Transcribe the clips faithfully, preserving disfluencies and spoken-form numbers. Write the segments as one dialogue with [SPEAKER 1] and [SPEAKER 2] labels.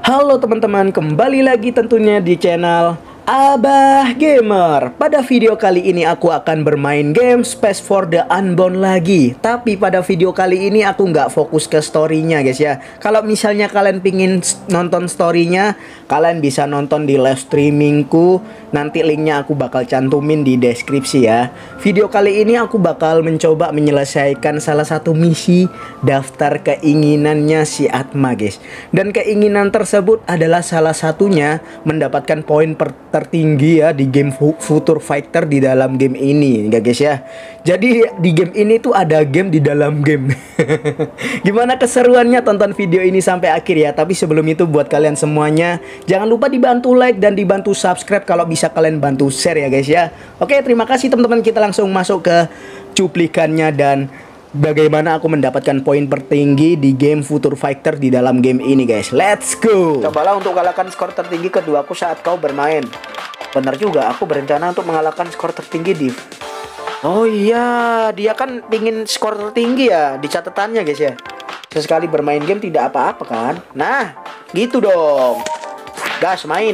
[SPEAKER 1] Halo teman-teman, kembali lagi tentunya di channel Abah Gamer. Pada video kali ini aku akan bermain game Space for the Unbound lagi. Tapi pada video kali ini aku nggak fokus ke story-nya guys ya. Kalau misalnya kalian pingin nonton story-nya, kalian bisa nonton di live streamingku. Nanti linknya aku bakal cantumin di deskripsi ya. Video kali ini aku bakal mencoba menyelesaikan salah satu misi daftar keinginannya si Atma guys. Dan keinginan tersebut adalah salah satunya mendapatkan poin per tertinggi ya di game Future Fighter di dalam game ini enggak guys ya. Jadi di game ini tuh ada game di dalam game. Gimana keseruannya, tonton video ini sampai akhir ya. Tapi sebelum itu buat kalian semuanya jangan lupa dibantu like dan dibantu subscribe, kalau bisa kalian bantu share ya guys ya. Oke, terima kasih teman-teman, kita langsung masuk ke cuplikannya dan bagaimana aku mendapatkan poin tertinggi di game Future Fighter di dalam game ini guys. Let's go. Cobalah untuk kalahkan skor tertinggi keduaku saat kau bermain. Benar juga, aku berencana untuk mengalahkan skor tertinggi di... Oh iya, dia kan pingin skor tertinggi ya di catatannya guys ya. Sesekali bermain game tidak apa-apa kan. Nah, gitu dong. Gas, main.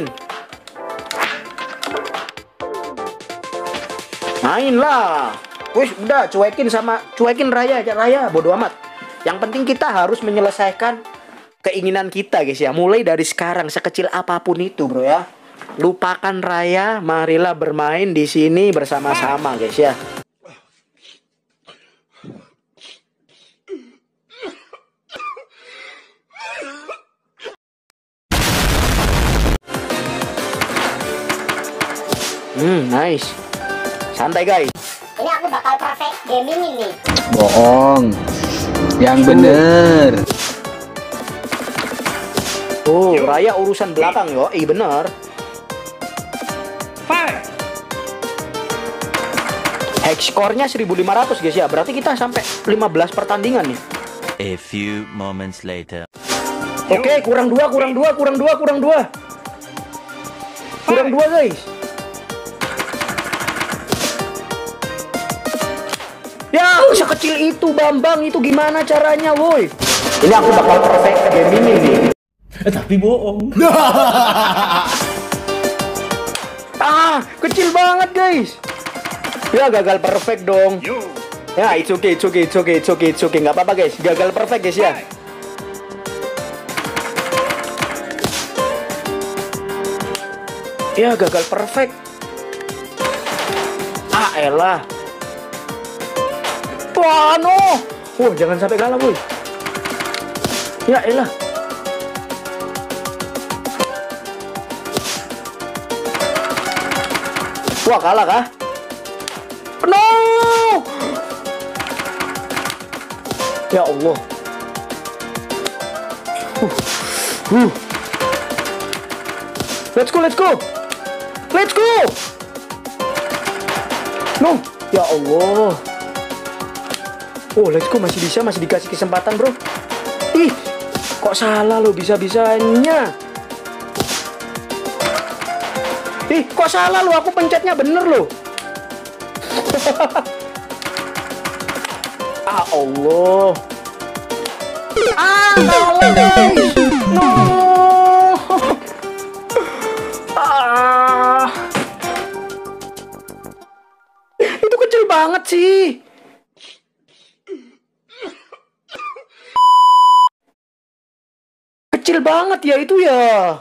[SPEAKER 1] Main lah. Wih, udah cuekin sama cuekin Raya aja, Raya bodo amat. Yang penting kita harus menyelesaikan keinginan kita guys ya. Mulai dari sekarang, sekecil apapun itu bro ya. Lupakan Raya, marilah bermain di sini bersama-sama guys ya. Hmm, nice. Santai guys.
[SPEAKER 2] Ini aku bakal perfect game ini nih.
[SPEAKER 3] Bohong. Yang bener.
[SPEAKER 1] Oh, Raya urusan belakang yo. Ih, bener. Hack skornya seribu lima ratus guys ya. Berarti kita sampai lima belas pertandingan nih.
[SPEAKER 4] A few moments later.
[SPEAKER 1] Oke, kurang dua, kurang dua, kurang dua, kurang dua. Kurang dua guys. Ya, sekecil itu Bambang, itu gimana caranya woi? Ini aku bakal perfect game ini nih.
[SPEAKER 5] Eh, tapi bohong.
[SPEAKER 1] Ah, kecil banget guys. Ya gagal perfect dong. Ya, it's okay, it's okay, it's okay, it's okay, it's okay. Nggak apa-apa guys, gagal perfect guys ya. Ya gagal perfect. Ah elah. Wah no. Wah jangan sampai kalah boy. Ya elah. Wah kalah kah? No. Ya Allah. Uh. Uh. Let's go, let's go. Let's go. No. Ya Allah. Oh, let's go, masih bisa, masih dikasih kesempatan, bro. Ih, kok salah lo bisa-bisanya. Ih, kok salah lo, aku pencetnya bener lo. Ah, Allah. Ah, salah, guys. No. Ah. Itu kecil banget sih. Kecil banget ya itu ya.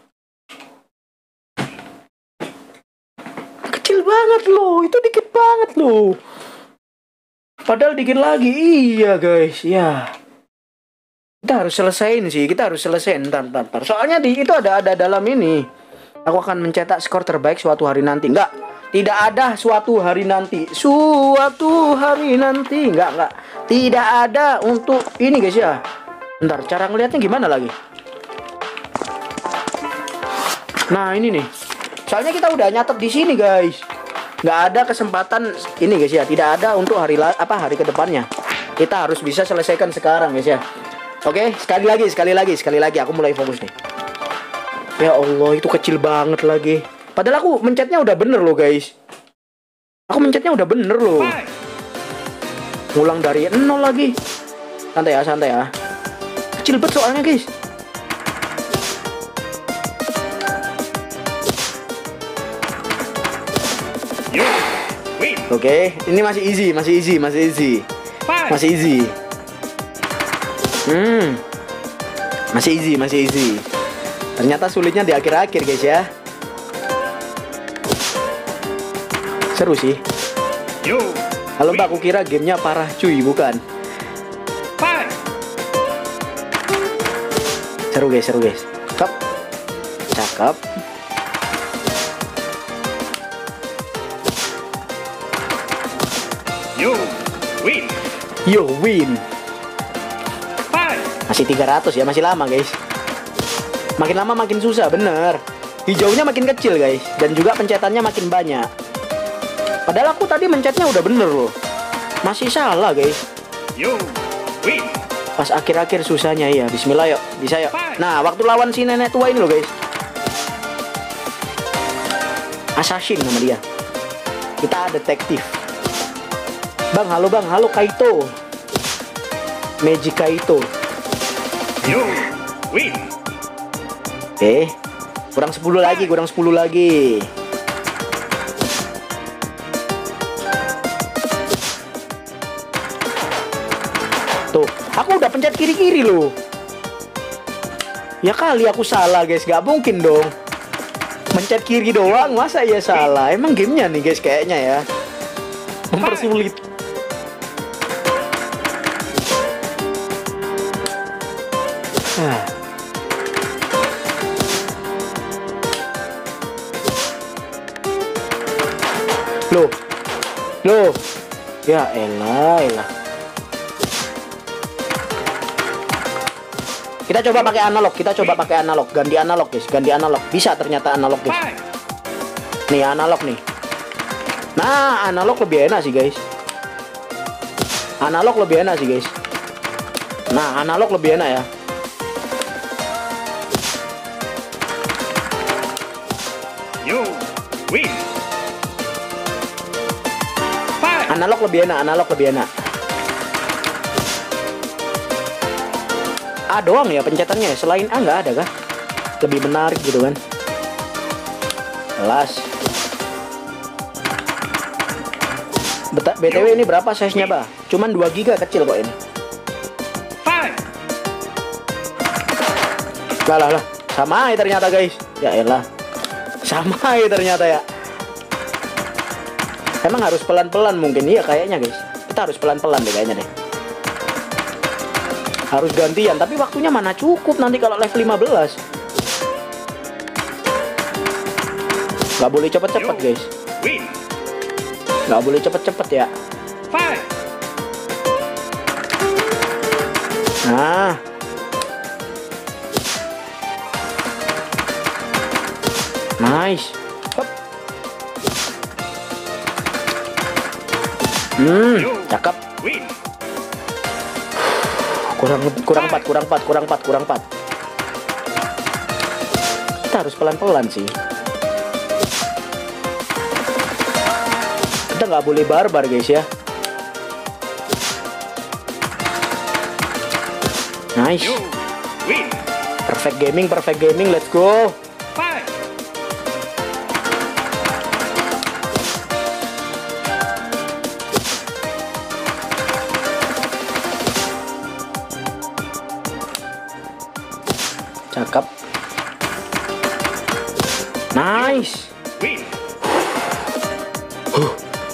[SPEAKER 1] Kecil banget loh, itu dikit banget loh. Padahal dikit lagi, iya guys, ya. Kita harus selesaiin sih, kita harus selesaiin. Ntar, ntar, ntar. Soalnya di itu ada ada dalam ini. Aku akan mencetak skor terbaik suatu hari nanti. Enggak, tidak ada suatu hari nanti. Suatu hari nanti, enggak, enggak. Tidak ada untuk ini guys ya. Ntar, cara ngelihatnya gimana lagi? Nah ini nih, soalnya kita udah nyatet di sini guys. Nggak ada kesempatan ini guys ya, tidak ada untuk hari apa hari kedepannya. Kita harus bisa selesaikan sekarang guys ya. Oke, sekali lagi, sekali lagi, sekali lagi. Aku mulai fokus nih. Ya Allah, itu kecil banget lagi. Padahal aku mencetnya udah bener loh guys. Aku mencetnya udah bener loh. Ngulang dari nol lagi. Santai ya, santai ya. Kecil banget soalnya guys. Oke, ini masih easy, masih easy, masih easy. Masih easy. Hmm. Masih easy, masih easy. Ternyata sulitnya di akhir-akhir, guys ya. Seru sih. Halo Mbak, aku kira gamenya parah cuy, bukan. Seru guys, seru guys. Cakep. Cakep.
[SPEAKER 5] Yo, win.
[SPEAKER 1] Yo, win. Masih tiga ratus ya, masih lama guys. Makin lama makin susah, bener. Hijaunya makin kecil guys. Dan juga pencetannya makin banyak. Padahal aku tadi mencetnya udah bener loh. Masih salah guys.
[SPEAKER 5] Yo, win.
[SPEAKER 1] Pas akhir-akhir susahnya ya. Bismillah yuk, bisa yuk. Nah, waktu lawan si nenek tua ini loh guys. Assassin nama dia. Kita detektif. Bang, halo bang, halo Kaito. Magic Kaito.
[SPEAKER 5] Yo, win.
[SPEAKER 1] Oke, kurang sepuluh lagi, kurang sepuluh lagi. Tuh, aku udah pencet kiri-kiri loh. Ya kali aku salah guys, gak mungkin dong. Mencet kiri doang, masa ya salah? Emang gamenya nih guys kayaknya ya mempersulit. Ah. Loh, loh, ya elah, elah. Kita coba pakai analog, kita coba pakai analog, ganti analog guys, ganti analog. Bisa ternyata analog guys. Nih analog nih. Nah, analog lebih enak sih guys. Analog lebih enak sih guys. Nah, analog lebih enak ya.
[SPEAKER 5] Yo, win.
[SPEAKER 1] Analog lebih enak, analog lebih enak. A doang ya pencetannya, selain A nggak ada kah? Lebih menarik gitu kan? Kelas. B T W ini berapa size-nya, Bah? Cuman dua giga, kecil kok ini. Lah lah lah, sama ya ternyata guys. Ya elah. Sama ya ternyata ya. Emang harus pelan-pelan mungkin, iya kayaknya guys. Kita harus pelan-pelan deh kayaknya deh. Harus gantian, tapi waktunya mana cukup nanti kalau level lima belas. Gak boleh cepet-cepet guys. Gak boleh cepet-cepet ya. Nah, nice. Hop. Hmm, cakep. Kurang kurang empat, kurang empat, kurang empat, kurang empat. Kita harus pelan-pelan sih. Kita nggak boleh barbar guys ya. Nice. Perfect gaming, perfect gaming, let's go. Cakep. Nice. Huh.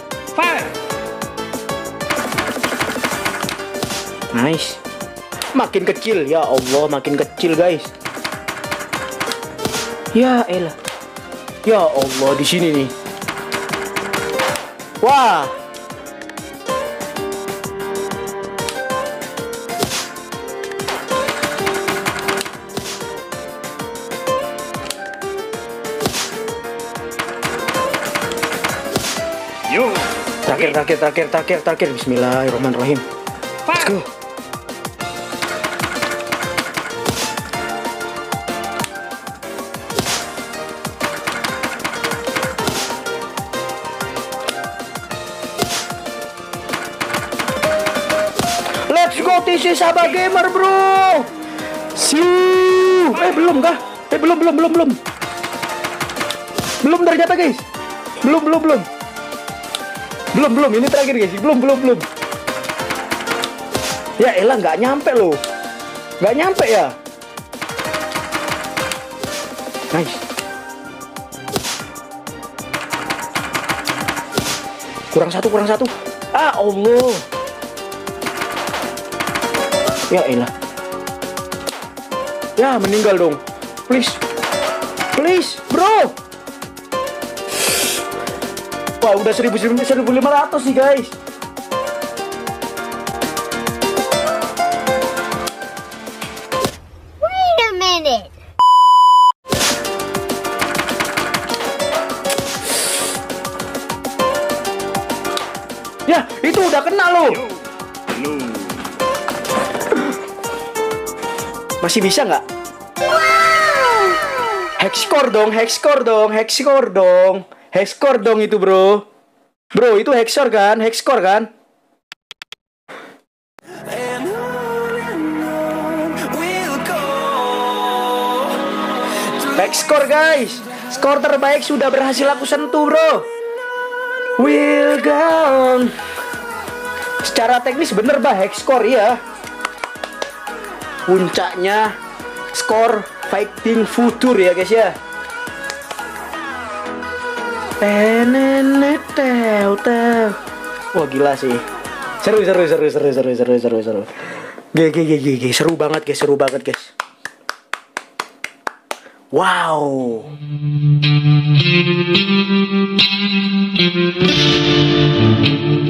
[SPEAKER 1] Nice. Makin kecil ya Allah, makin kecil guys. Ya elah. Ya Allah, di sini nih. Wah. Terakhir, terakhir, terakhir, terakhir, terakhir. Bismillahirrahmanirrahim. Let's go. Let's go, this is Abah Gamer bro. Siu. Eh belum kah? Eh belum, belum, belum, belum. Belum ternyata guys. Belum, belum, belum. Belum, belum, ini terakhir guys. Belum, belum, belum. Ya elah, nggak nyampe loh. Nggak nyampe ya. Nice. Kurang satu, kurang satu. Ah, Allah. Ya elah. Ya, meninggal dong. Please. Please, bro. Wah, udah seribu lima ratus sih, guys.
[SPEAKER 2] Wait a minute.
[SPEAKER 1] Ya, itu udah kena loh.
[SPEAKER 5] You lose.
[SPEAKER 1] Masih bisa nggak? Hexcore dong, hexcore dong, hexcore dong. Hexcore dong itu, bro. Bro, itu hexcore kan? Hexcore kan? Hexcore, guys. Skor terbaik sudah berhasil aku sentuh, bro. Will gone. Secara teknis bener bah, hexcore ya. Puncaknya skor fighting futur ya guys ya. Tenenet tew tew. Wah gila sih. Seru seru seru seru seru seru seru seru. G g g g g seru banget guys, seru banget guys. Wow.